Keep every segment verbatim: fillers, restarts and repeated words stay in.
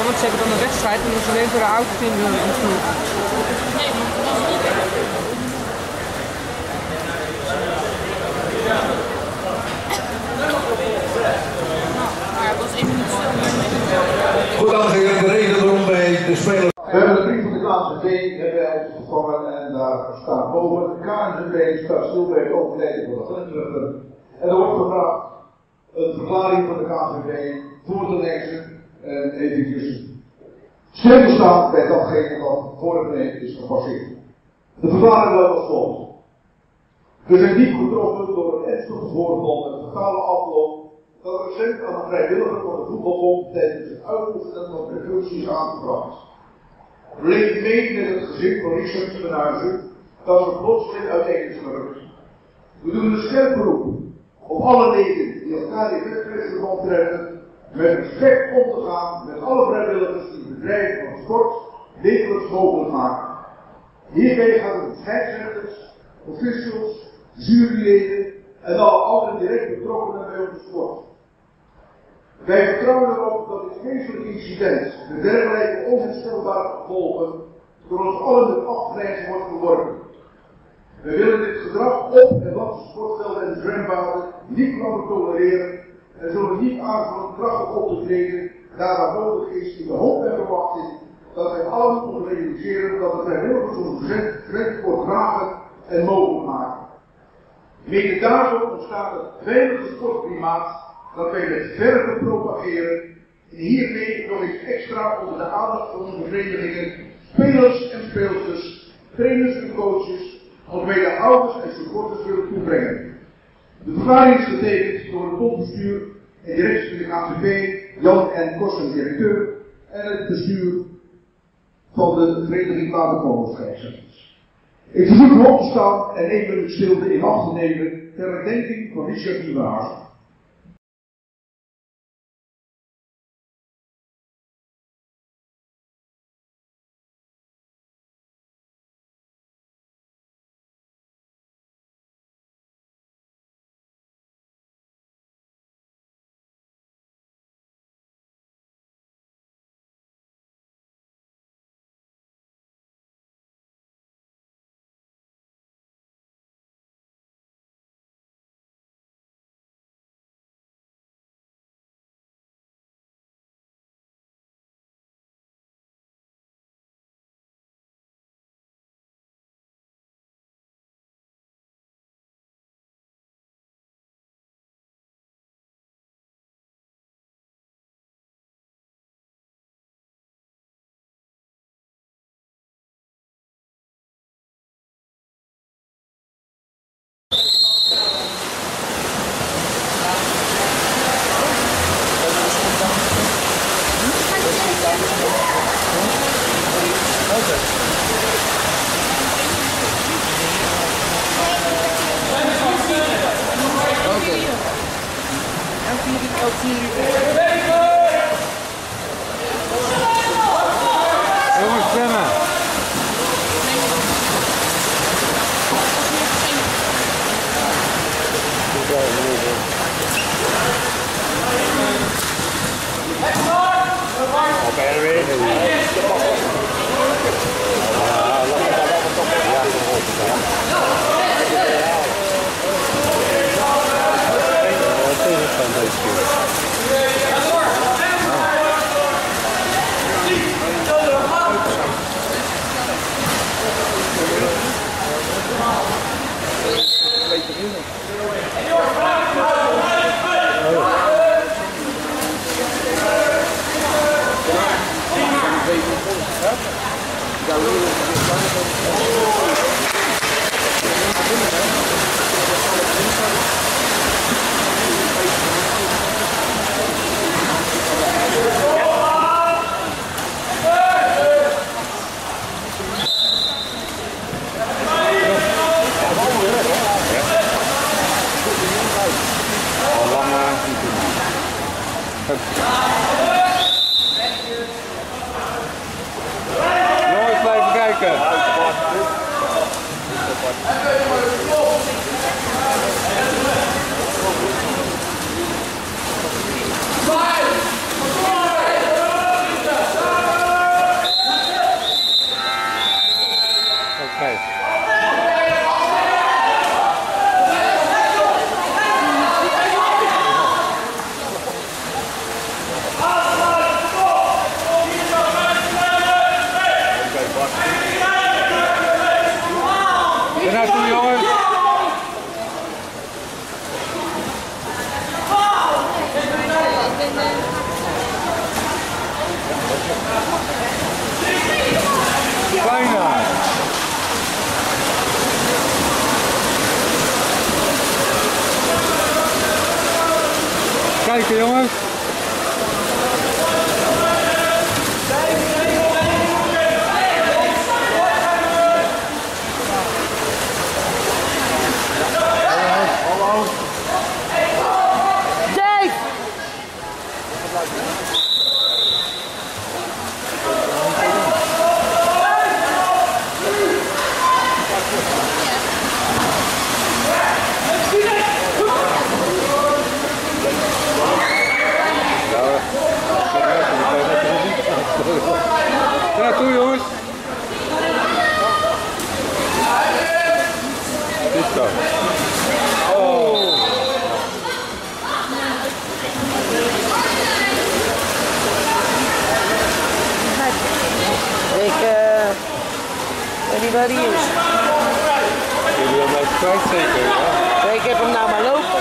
want ze hebben dan een wedstrijd en dan is alleen voor de auto's in de ploeg. Nee, maar dat was niet. Maar het was één minuut stil. Goed, dames en heren, de reden waarom wij de spelers... We hebben de brief van de K N Z B hebben wij opgevangen en daar staat boven: de K N Z B staat stil bij het overlijden van de grensrechter. En er wordt gevraagd een verklaring van de K N Z B voor te lezen en eventjes stil te staan bij datgene wat vorige week is gepasseerd. De verklaring luidt als volgt: we zijn diep getroffen door een ernstige voorval met een fatale afloop dat recent aan een vrijwilliger van de voetbalbond tijdens het uitoefenen van de functie is aangebracht. We leven mee met het gezin van Richard Spenhuizen dat we plotseling uiteen is gerukt. We doen een scherp beroep op alle leden die elkaar in wedstrijdsverband treffen met respect om te gaan met alle vrijwilligers die het bedrijf van sport wekelijks mogelijk maken. Hierbij gaat het om scheidsrechters, officials, juryleden en alle andere direct betrokkenen bij onze sport. Wij vertrouwen erop dat dit vreselijke incident met dergelijke onherstelbare gevolgen door ons allen met afgrijzen wordt verworpen. Wij willen dit gedrag op en langs de sportvelden en zwembaden niet langer tolereren en zullen niet aarzelen krachtig op te treden daar waar nodig is in de hoop en verwachting dat wij allen moeten realiseren dat de vrijwilligers onze grens voor dragen en mogelijk maken. Mede daardoor ontstaat het veilige sportklimaat dat wij met verve propageren en hiermee nog eens extra onder de aandacht van onze verenigingen, spelers en speelsters, trainers en coaches, als wij de ouders en supporters willen toebrengen. De verklaring is getekend door het bondbestuur en directie van de K N Z B, Jan en Korsen, directeur, en het bestuur van de Vereniging Waterpolo-scheidsrechters. Ik verzoek u op te staan en één minuut stilte in acht te nemen ter herdenking van Richard Nieuwenhuizen. Jongens, zwemmen! Oké, er weer. Ja, kijken jongens. Ja, toe jongens. Dit zo. Oh. Ik uh, weet niet waar die is. Jullie hebben mij kwijt zeker, ja? Ik heb hem nou maar lopen.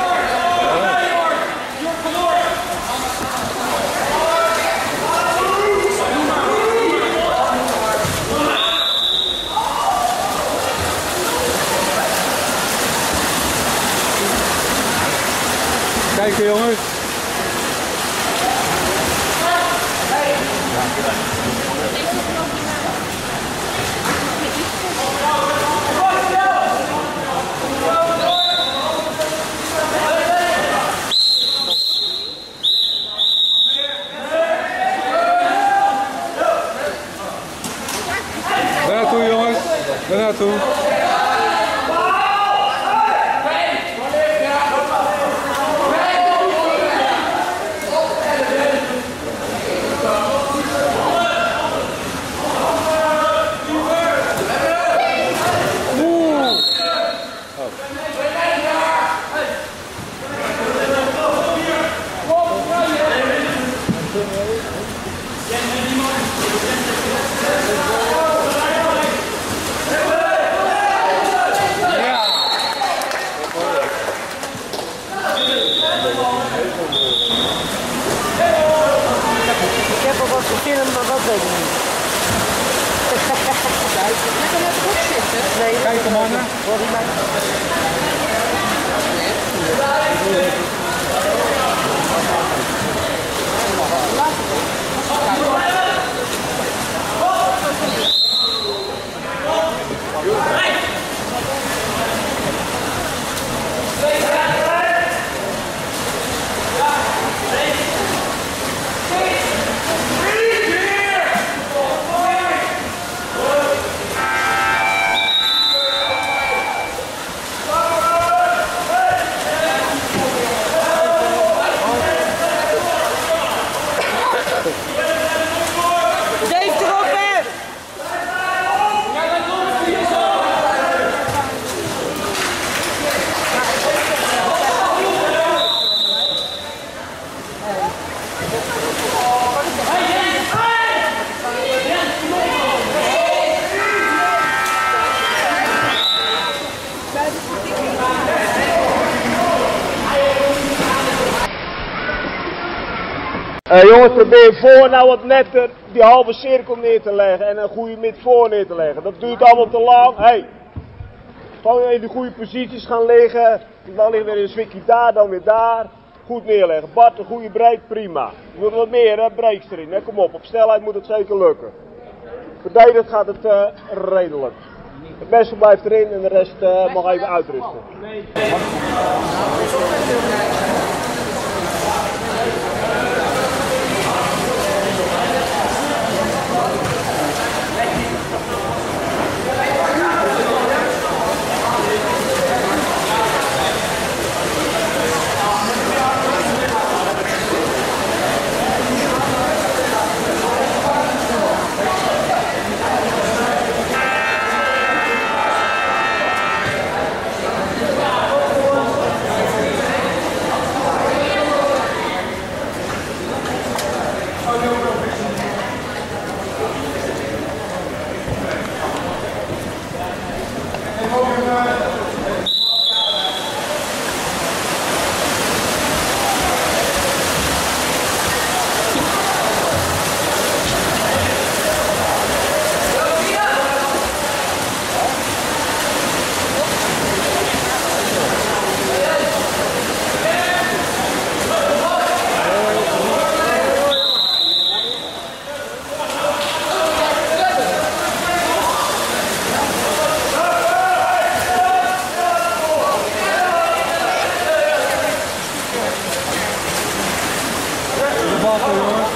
Kijken jongens. Daar naartoe jongens, daar naartoe. Ik heb al wat gefilmd, maar wat weet ik niet. Lekker net goed zitten. Nee, Kijk mannen. hoor je mij? Dave erop, hè! Uh, jongens, probeer voor nou wat netter die halve cirkel neer te leggen en een goede mid voor neer te leggen. Dat duurt allemaal te lang. Hey, gewoon in de goede posities gaan liggen. Dan ligt weer een swikje daar, dan weer daar. Goed neerleggen. Bart, een goede break, prima. Je moet wat meer, hè, breaks erin. Hè. Kom op, op snelheid moet het zeker lukken. Verdedigend gaat het uh, redelijk. Het beste blijft erin en de rest uh, mag even uitrusten. wachten, jongens.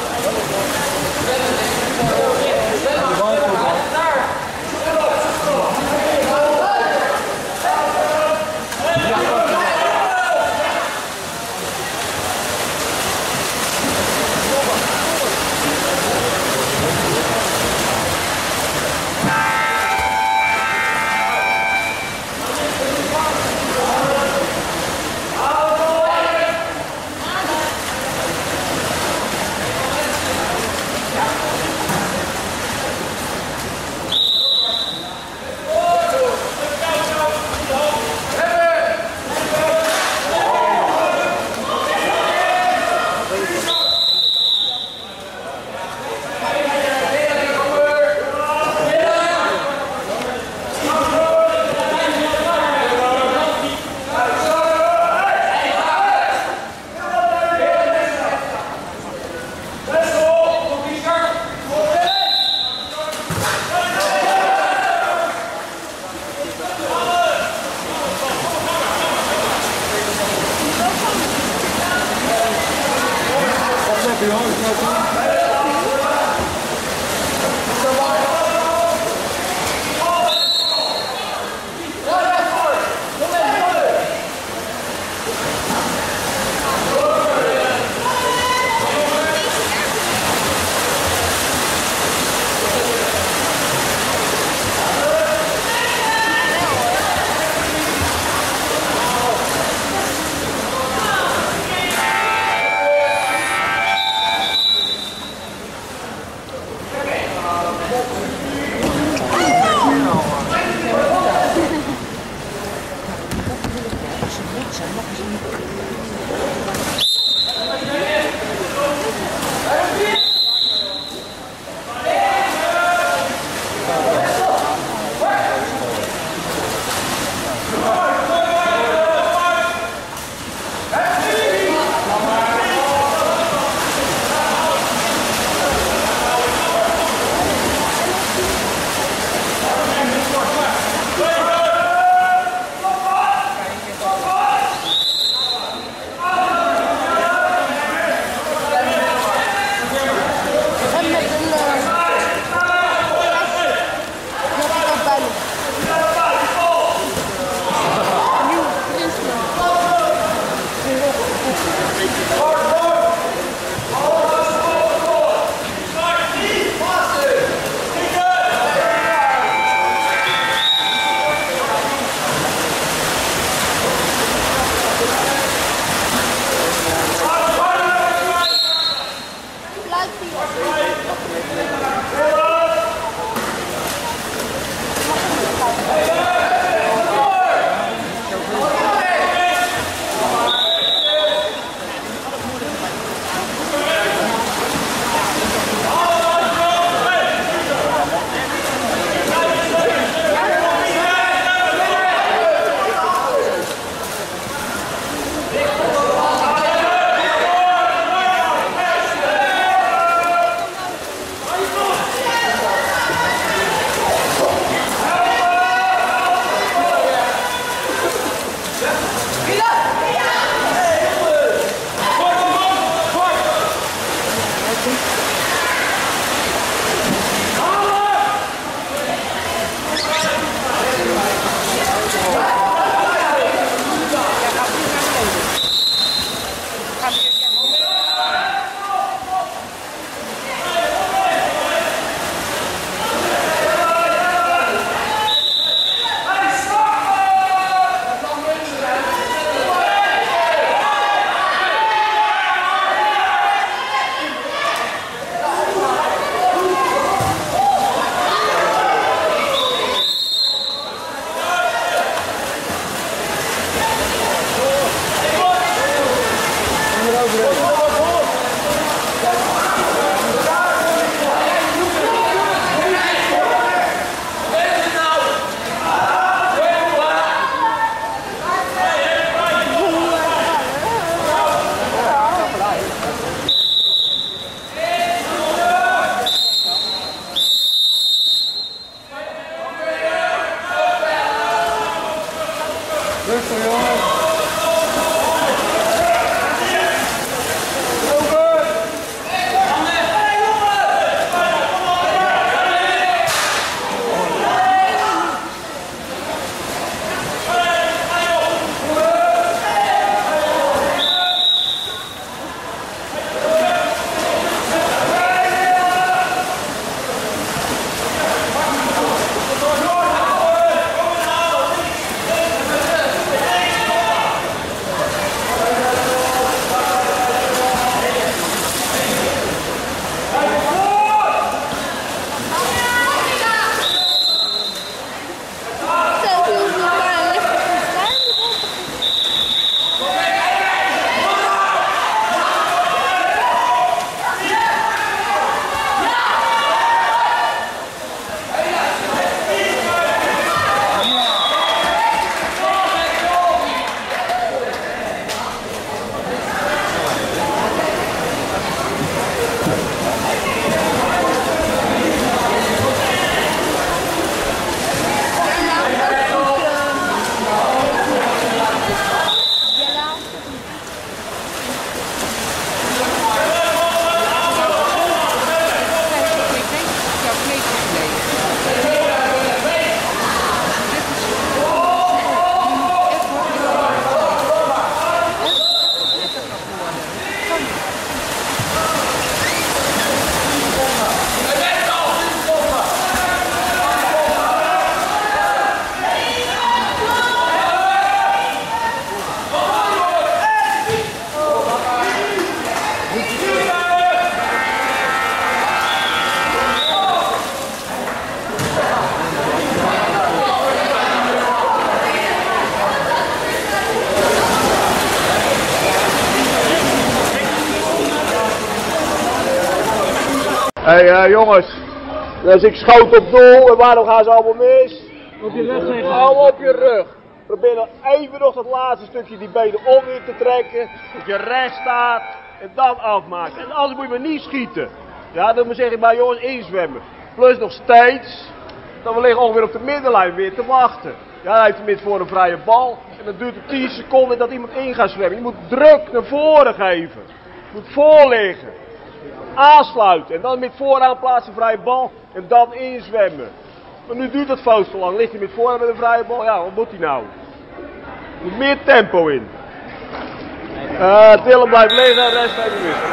Hé hey, uh, jongens, dus ik schoot op doel en waarom gaan ze allemaal mis? Op je rug zeggen. Hou op je rug. Probeer dan even nog dat laatste stukje die benen om in te trekken. Dat je recht staat en dan afmaken. En anders moet je maar niet schieten. Ja, dan moet je zeggen, maar jongens, inzwemmen. Plus nog steeds, dan we liggen ongeveer op de middenlijn weer te wachten. Ja, hij heeft tenminste voor een vrije bal. En dan duurt het tien seconden dat iemand in gaat zwemmen. Je moet druk naar voren geven. Je moet voorliggen. Aansluiten. En dan met vooraan plaatsen vrije bal. En dan inzwemmen. Maar nu duurt dat fout zo lang. Ligt hij met vooraan met een vrije bal? Ja, wat moet hij nou? Er moet meer tempo in. Uh, Dylan blijft liggen, rest even wisselen.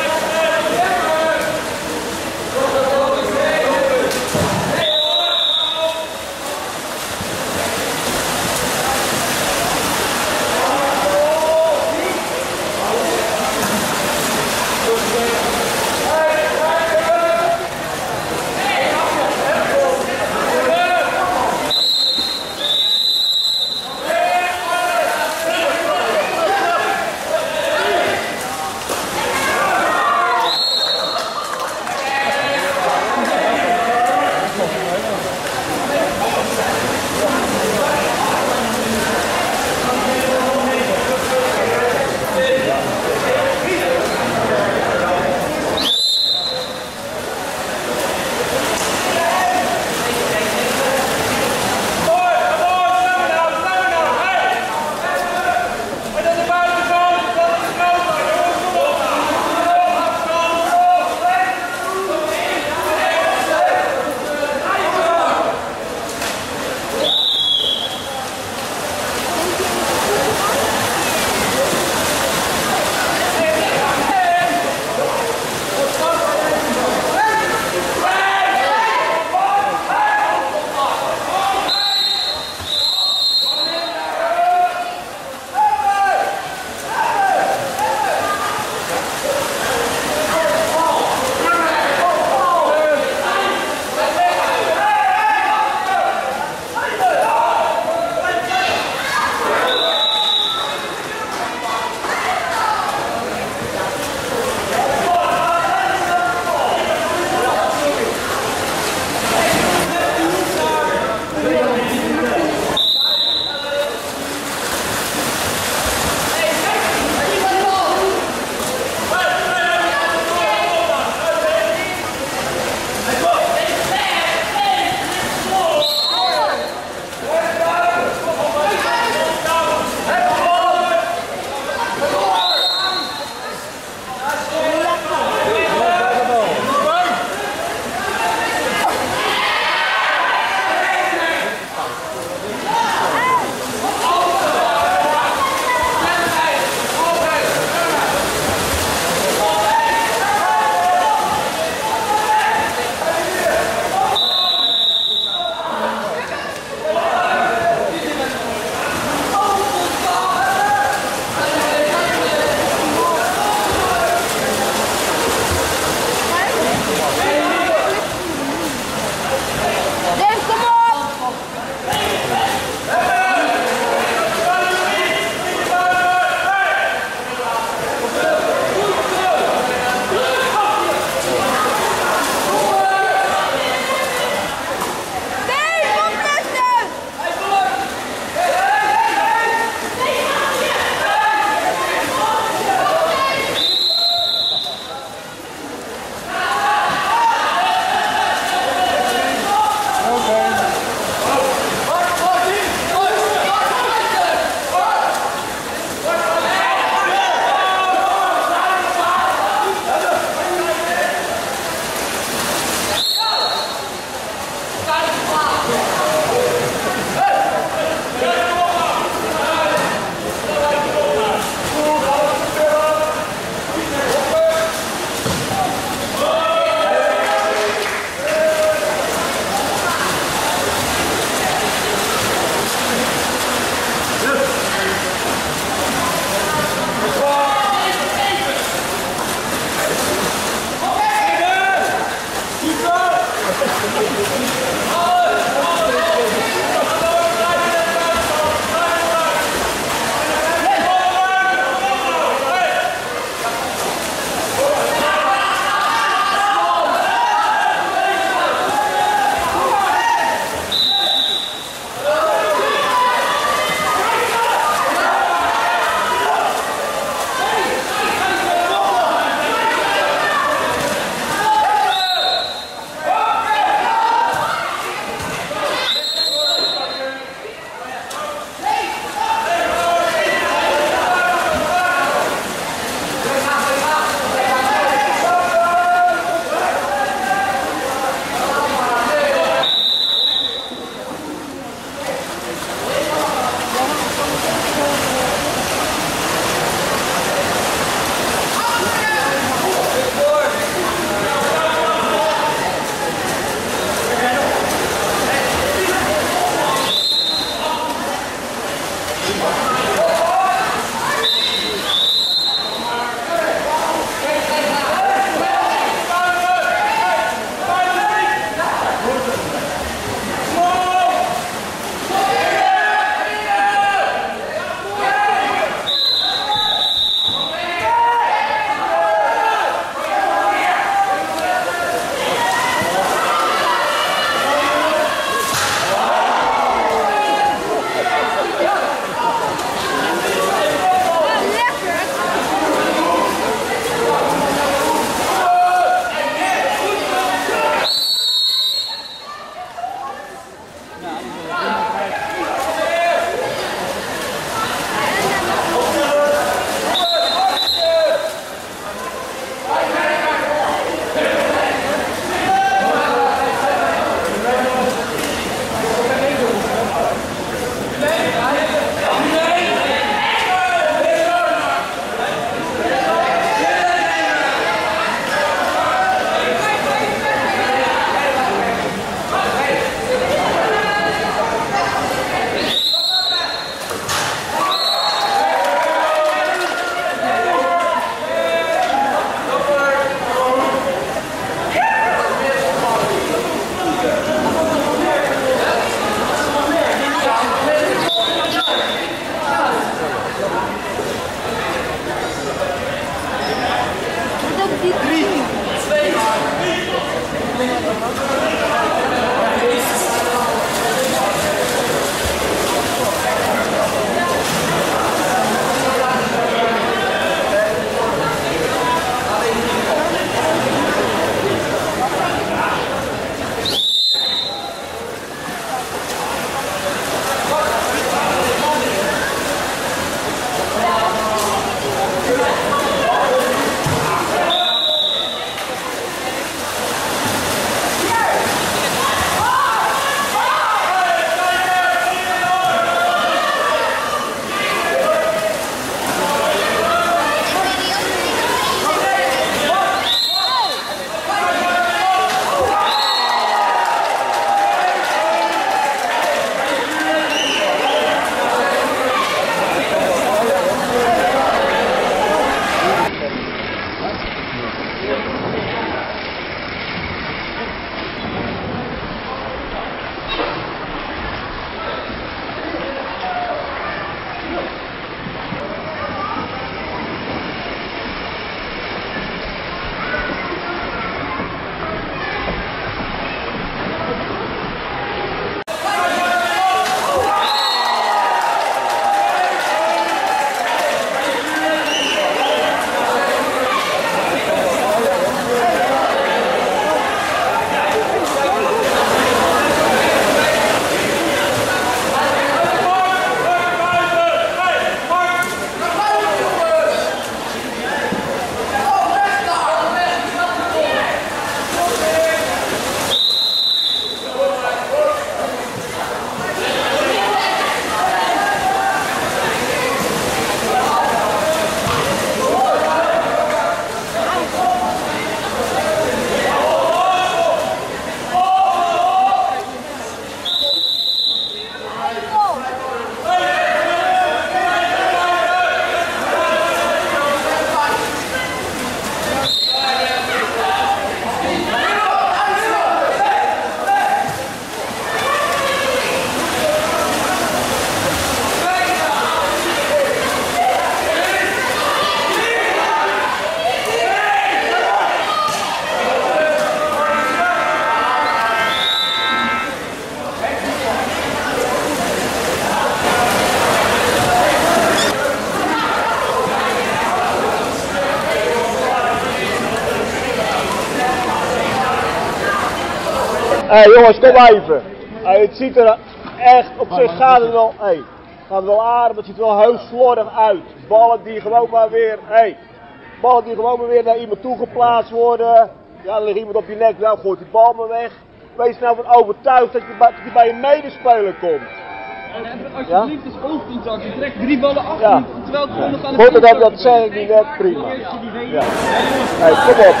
Hé hey, jongens, kom even. Hey, het ziet er echt, op zich gaat het wel, hey, gaat het wel aardig, het ziet er wel heel slordig uit. Ballen die gewoon maar weer, hey, ballen die gewoon maar weer naar iemand toe geplaatst worden. Ja, dan ligt iemand op je nek, nou gooit die bal maar weg. Wees nou van overtuigd dat je, dat je bij je medespeler komt. En heb alsjeblieft eens oogcontact. Je trekt drie ballen af, Ja. terwijl het gewoon nog aan de Goed, dat, voorkant dat is. zeg ik niet net, prima. Ja. Hey, kom op.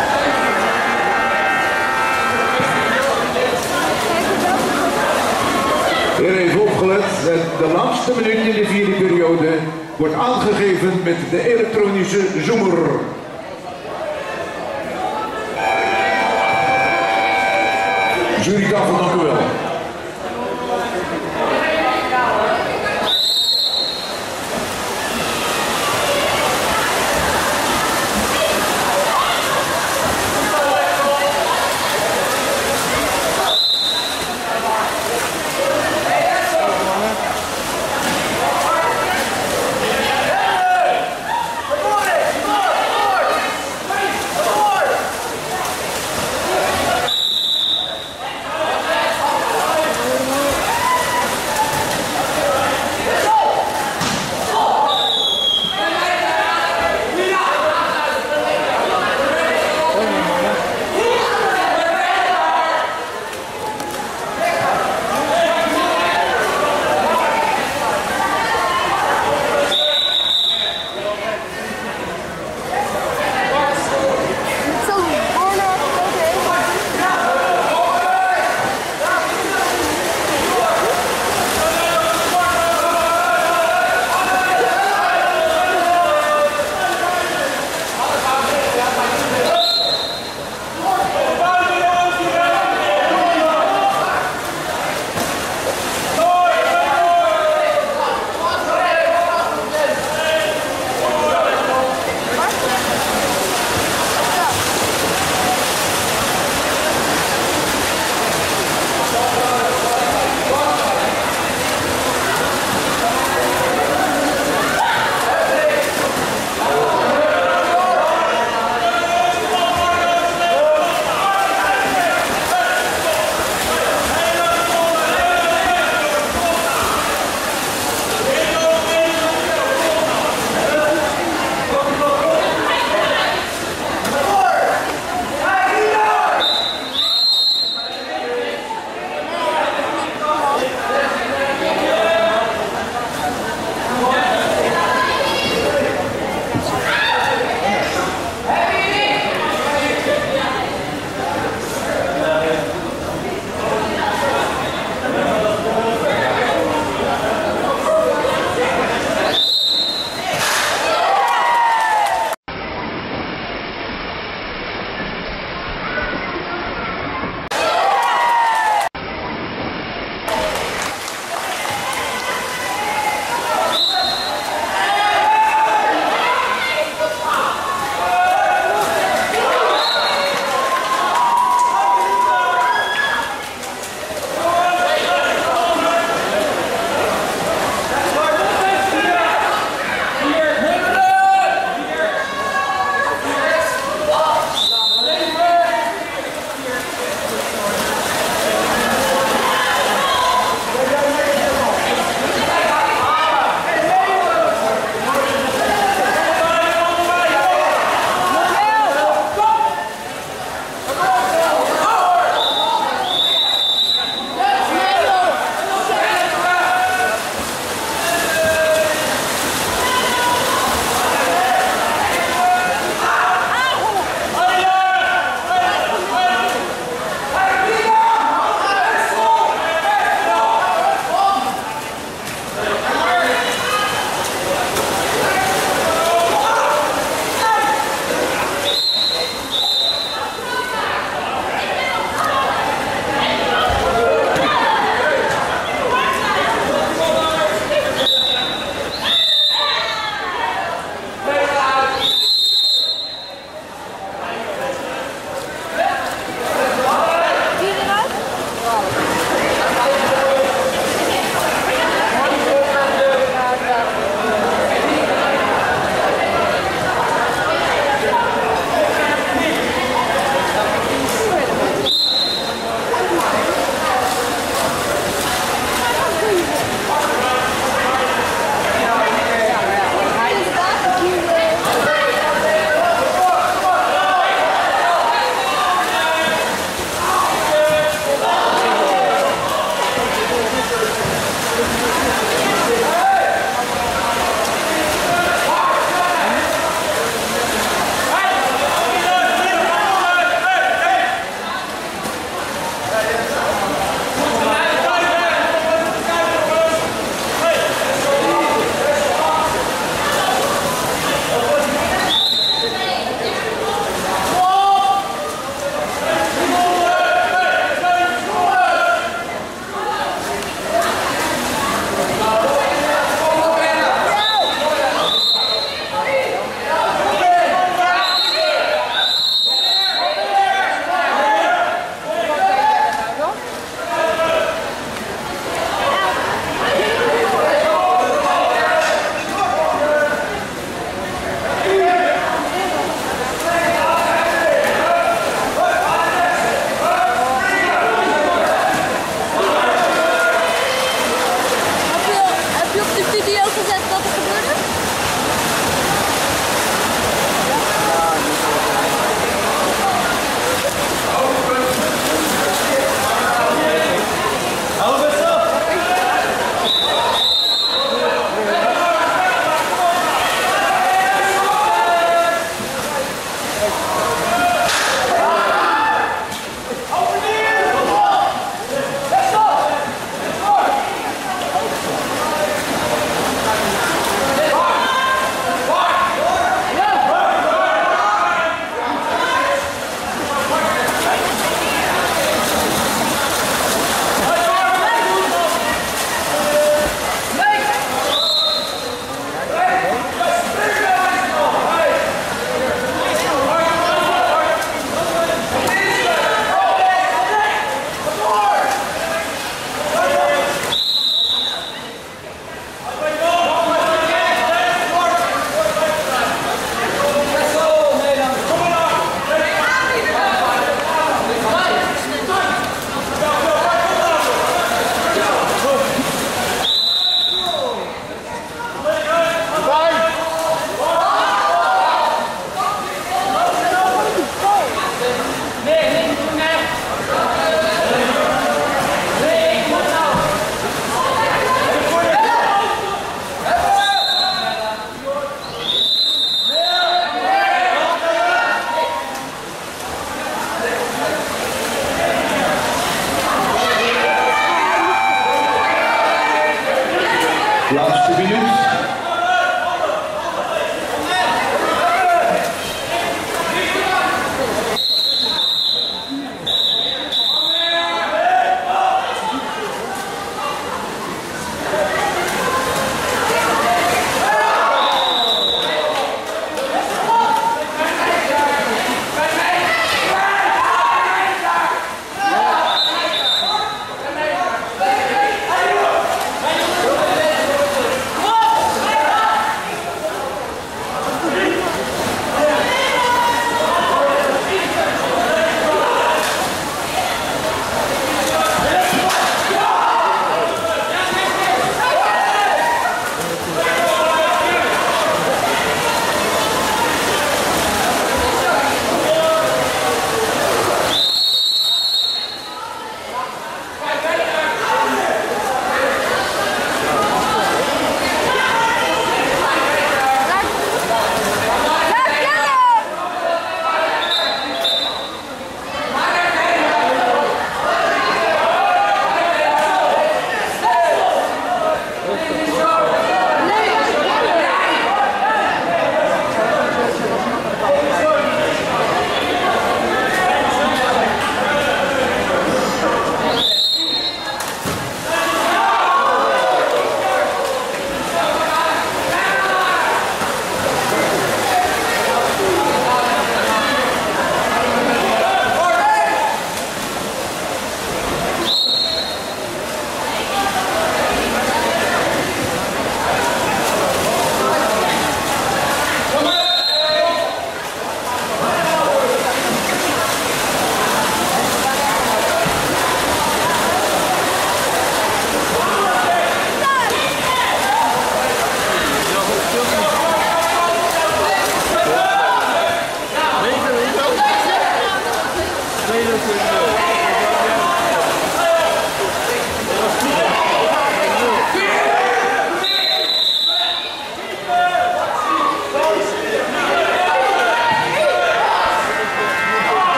Weer even opgelet. De laatste minuut in de vierde periode wordt aangegeven met de elektronische zoemer. Jurytafel, dank u wel.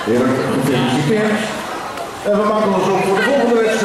Heerlijk, gefeliciteerd. En we maken ons op voor de volgende wedstrijd.